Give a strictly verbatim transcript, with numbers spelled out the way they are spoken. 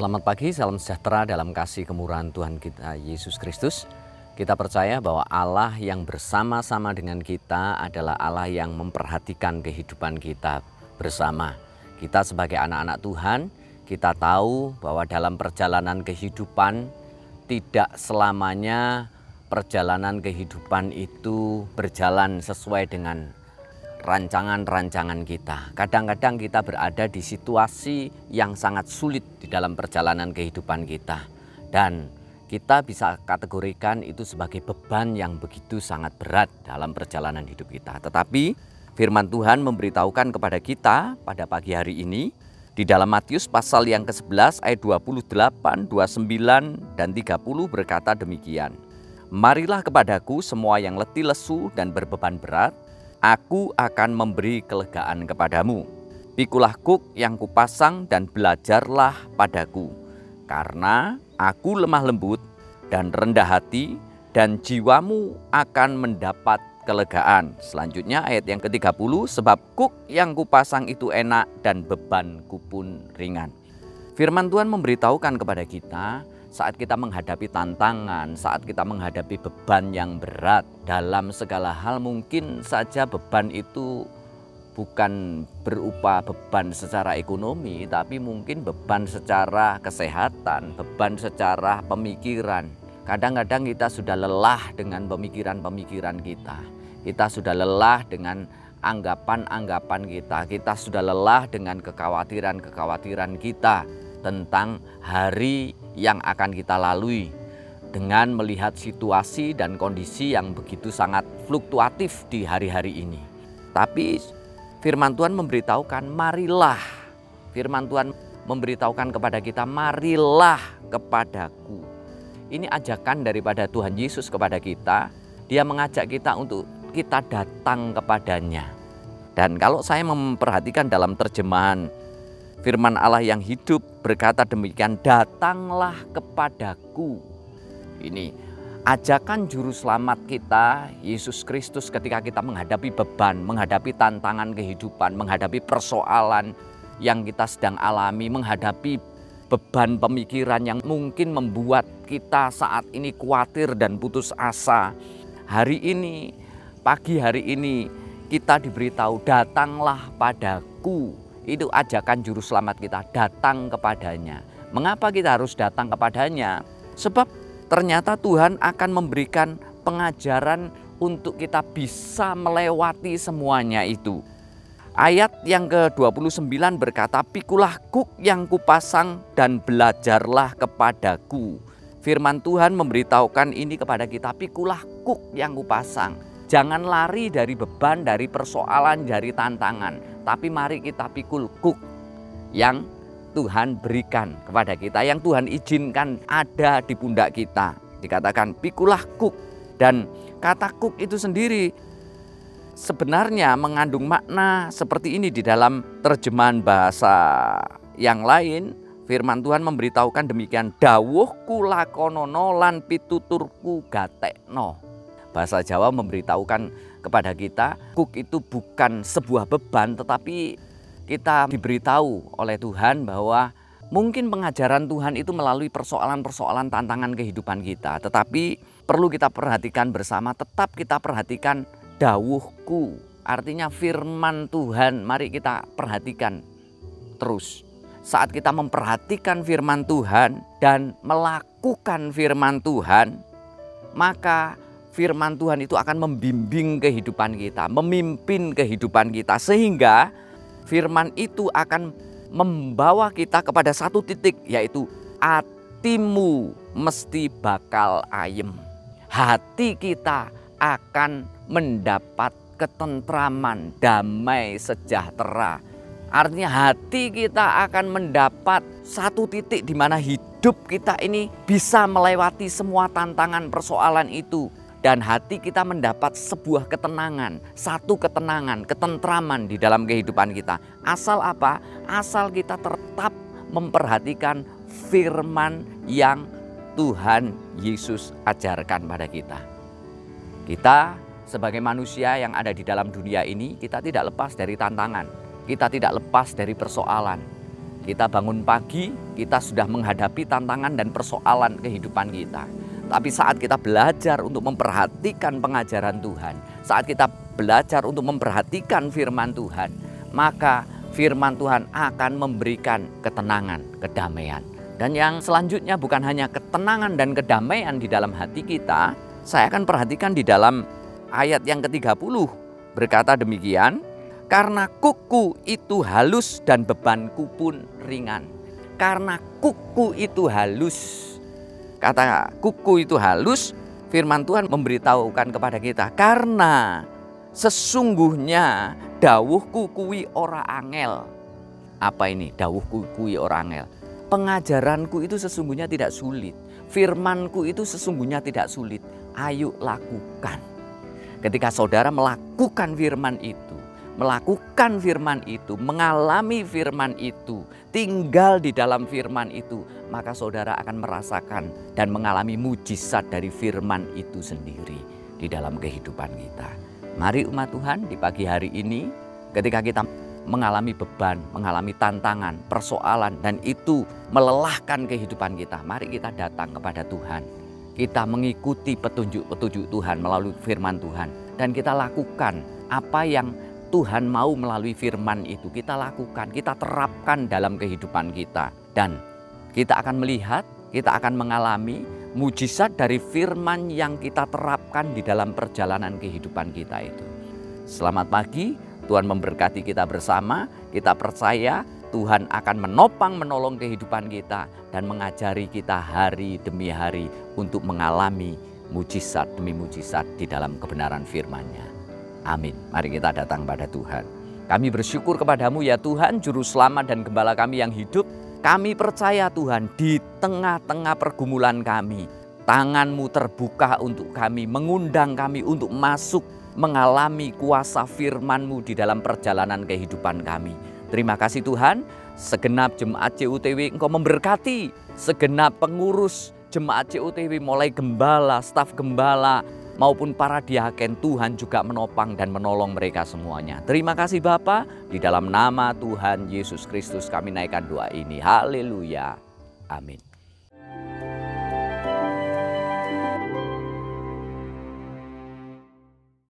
Selamat pagi, salam sejahtera dalam kasih kemurahan Tuhan kita Yesus Kristus. Kita percaya bahwa Allah yang bersama-sama dengan kita adalah Allah yang memperhatikan kehidupan kita bersama. Kita sebagai anak-anak Tuhan, kita tahu bahwa dalam perjalanan kehidupan tidak selamanya perjalanan kehidupan itu berjalan sesuai dengan rancangan-rancangan kita. Kadang-kadang kita berada di situasi yang sangat sulit di dalam perjalanan kehidupan kita. Dan kita bisa kategorikan itu sebagai beban yang begitu sangat berat dalam perjalanan hidup kita. Tetapi firman Tuhan memberitahukan kepada kita pada pagi hari ini di dalam Matius pasal yang ke sebelas ayat dua puluh delapan, dua puluh sembilan dan tiga puluh berkata demikian. Marilah kepadaku semua yang letih lesu dan berbeban berat, Aku akan memberi kelegaan kepadamu. Pikulah kuk yang kupasang dan belajarlah padaku. Karena aku lemah lembut dan rendah hati, dan jiwamu akan mendapat kelegaan. Selanjutnya ayat yang ke tiga puluh, sebab kuk yang kupasang itu enak dan bebanku pun ringan. Firman Tuhan memberitahukan kepada kita, saat kita menghadapi tantangan, saat kita menghadapi beban yang berat dalam segala hal, mungkin saja beban itu bukan berupa beban secara ekonomi, tapi mungkin beban secara kesehatan, beban secara pemikiran. Kadang-kadang kita sudah lelah dengan pemikiran-pemikiran kita. Kita sudah lelah dengan anggapan-anggapan kita. Kita sudah lelah dengan kekhawatiran-kekhawatiran kita tentang hari yang akan kita lalui, dengan melihat situasi dan kondisi yang begitu sangat fluktuatif di hari-hari ini. Tapi firman Tuhan memberitahukan, marilah. Firman Tuhan memberitahukan kepada kita, marilah kepadaku. Ini ajakan daripada Tuhan Yesus kepada kita. Dia mengajak kita untuk kita datang kepadanya. Dan kalau saya memperhatikan dalam terjemahan firman Allah yang hidup berkata demikian, datanglah kepadaku. Ini ajakan juru selamat kita, Yesus Kristus, ketika kita menghadapi beban, menghadapi tantangan kehidupan, menghadapi persoalan yang kita sedang alami, menghadapi beban pemikiran yang mungkin membuat kita saat ini khawatir dan putus asa. Hari ini, pagi hari ini kita diberitahu, datanglah padaku. Itu ajakan juru selamat kita, datang kepadanya. Mengapa kita harus datang kepadanya? Sebab ternyata Tuhan akan memberikan pengajaran untuk kita bisa melewati semuanya itu. Ayat yang ke dua puluh sembilan berkata, pikulah kuk yang kupasang dan belajarlah kepadaku. Firman Tuhan memberitahukan ini kepada kita, pikulah kuk yang kupasang. Jangan lari dari beban, dari persoalan, dari tantangan. Tapi mari kita pikul kuk yang Tuhan berikan kepada kita, yang Tuhan izinkan ada di pundak kita. Dikatakan pikulah kuk. Dan kata kuk itu sendiri sebenarnya mengandung makna seperti ini di dalam terjemahan bahasa yang lain. Firman Tuhan memberitahukan demikian, dawuhku lakonono lan pituturku gatekno. Bahasa Jawa memberitahukan kepada kita, kuk itu bukan sebuah beban, tetapi kita diberitahu oleh Tuhan bahwa mungkin pengajaran Tuhan itu melalui persoalan-persoalan tantangan kehidupan kita. Tetapi perlu kita perhatikan bersama, tetap kita perhatikan dawuhku. Artinya firman Tuhan, mari kita perhatikan terus. Saat kita memperhatikan firman Tuhan dan melakukan firman Tuhan, maka firman Tuhan itu akan membimbing kehidupan kita, memimpin kehidupan kita, sehingga firman itu akan membawa kita kepada satu titik, yaitu hatimu mesti bakal ayem. Hati kita akan mendapat ketentraman, damai, sejahtera. Artinya hati kita akan mendapat satu titik di mana hidup kita ini bisa melewati semua tantangan persoalan itu. Dan hati kita mendapat sebuah ketenangan, satu ketenangan, ketentraman di dalam kehidupan kita. Asal apa? Asal kita tetap memperhatikan firman yang Tuhan Yesus ajarkan pada kita. Kita sebagai manusia yang ada di dalam dunia ini, kita tidak lepas dari tantangan. Kita tidak lepas dari persoalan. Kita bangun pagi, kita sudah menghadapi tantangan dan persoalan kehidupan kita. Tapi saat kita belajar untuk memperhatikan pengajaran Tuhan, saat kita belajar untuk memperhatikan firman Tuhan, maka firman Tuhan akan memberikan ketenangan, kedamaian. Dan yang selanjutnya bukan hanya ketenangan dan kedamaian di dalam hati kita, saya akan perhatikan di dalam ayat yang ketiga puluh berkata demikian, karena kuku itu halus dan bebanku pun ringan. Karena kuku itu halus. Kata kuku itu halus, firman Tuhan memberitahukan kepada kita, karena sesungguhnya dawuhku kuwi ora angel. Apa ini dawuhku kuwi ora angel? Pengajaranku itu sesungguhnya tidak sulit. Firmanku itu sesungguhnya tidak sulit. Ayo lakukan. Ketika saudara melakukan firman itu, melakukan firman itu, mengalami firman itu, tinggal di dalam firman itu, maka saudara akan merasakan dan mengalami mujizat dari firman itu sendiri di dalam kehidupan kita. Mari umat Tuhan, di pagi hari ini ketika kita mengalami beban, mengalami tantangan, persoalan, dan itu melelahkan kehidupan kita, mari kita datang kepada Tuhan. Kita mengikuti petunjuk-petunjuk Tuhan melalui firman Tuhan, dan kita lakukan apa yang Tuhan mau melalui firman itu. Kita lakukan, kita terapkan dalam kehidupan kita. Dan kita akan melihat, kita akan mengalami mujizat dari firman yang kita terapkan di dalam perjalanan kehidupan kita itu. Selamat pagi, Tuhan memberkati kita bersama. Kita percaya Tuhan akan menopang menolong kehidupan kita dan mengajari kita hari demi hari untuk mengalami mujizat demi mujizat di dalam kebenaran firman-Nya. Amin. Mari kita datang pada Tuhan. Kami bersyukur kepadamu ya Tuhan, Juru Selamat dan Gembala kami yang hidup. Kami percaya Tuhan, di tengah-tengah pergumulan kami, tangan-Mu terbuka untuk kami, mengundang kami untuk masuk mengalami kuasa firman-Mu di dalam perjalanan kehidupan kami. Terima kasih Tuhan, segenap jemaat C U T W Engkau memberkati, segenap pengurus jemaat C U T W mulai gembala, staf gembala, maupun para diaken, Tuhan juga menopang dan menolong mereka semuanya. Terima kasih Bapa, di dalam nama Tuhan Yesus Kristus kami naikkan doa ini. Haleluya. Amin.